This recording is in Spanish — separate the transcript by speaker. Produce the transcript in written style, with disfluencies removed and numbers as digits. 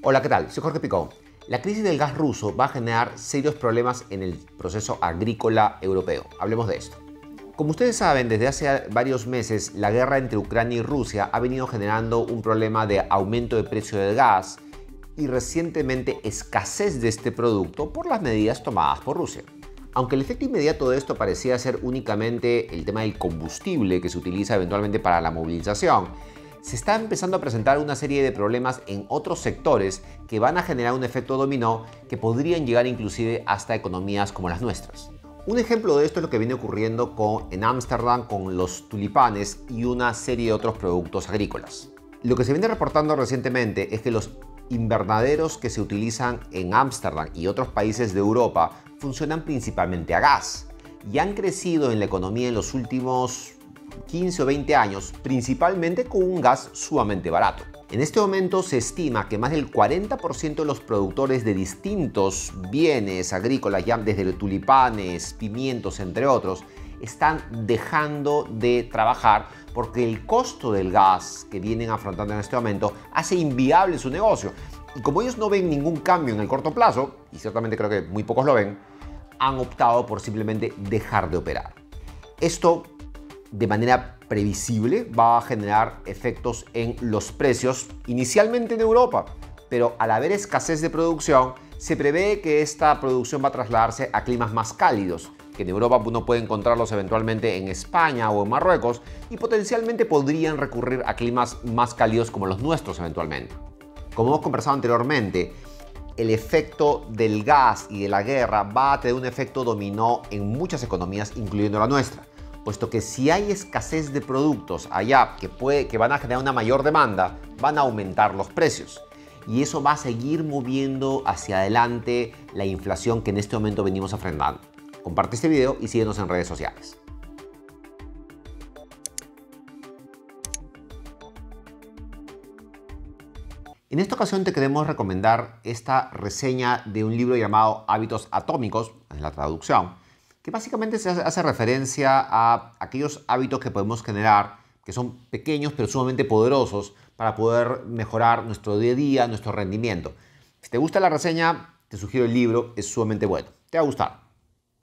Speaker 1: Hola, ¿qué tal? Soy Jorge Picón. La crisis del gas ruso va a generar serios problemas en el proceso agrícola europeo. Hablemos de esto. Como ustedes saben, desde hace varios meses la guerra entre Ucrania y Rusia ha venido generando un problema de aumento de precio del gas y recientemente escasez de este producto por las medidas tomadas por Rusia. Aunque el efecto inmediato de esto parecía ser únicamente el tema del combustible que se utiliza eventualmente para la movilización, se está empezando a presentar una serie de problemas en otros sectores que van a generar un efecto dominó que podrían llegar inclusive hasta economías como las nuestras. Un ejemplo de esto es lo que viene ocurriendo en Ámsterdam con los tulipanes y una serie de otros productos agrícolas. Lo que se viene reportando recientemente es que los invernaderos que se utilizan en Ámsterdam y otros países de Europa funcionan principalmente a gas y han crecido en la economía en los últimos 15 o 20 años, principalmente con un gas sumamente barato. En este momento se estima que más del 40% de los productores de distintos bienes agrícolas, ya desde tulipanes, pimientos, entre otros, están dejando de trabajar porque el costo del gas que vienen afrontando en este momento hace inviable su negocio. Y como ellos no ven ningún cambio en el corto plazo, y ciertamente creo que muy pocos lo ven, han optado por simplemente dejar de operar. Esto, de manera previsible, va a generar efectos en los precios, inicialmente en Europa, pero al haber escasez de producción, se prevé que esta producción va a trasladarse a climas más cálidos, que en Europa uno puede encontrarlos eventualmente en España o en Marruecos, y potencialmente podrían recurrir a climas más cálidos como los nuestros eventualmente. Como hemos conversado anteriormente, el efecto del gas y de la guerra va a tener un efecto dominó en muchas economías, incluyendo la nuestra, puesto que si hay escasez de productos allá que van a generar una mayor demanda, van a aumentar los precios. Y eso va a seguir moviendo hacia adelante la inflación que en este momento venimos enfrentando. Comparte este video y síguenos en redes sociales. En esta ocasión te queremos recomendar esta reseña de un libro llamado Hábitos Atómicos, en la traducción, que básicamente se hace referencia a aquellos hábitos que podemos generar, que son pequeños pero sumamente poderosos para poder mejorar nuestro día a día, nuestro rendimiento. Si te gusta la reseña, te sugiero el libro, es sumamente bueno. Te va a gustar.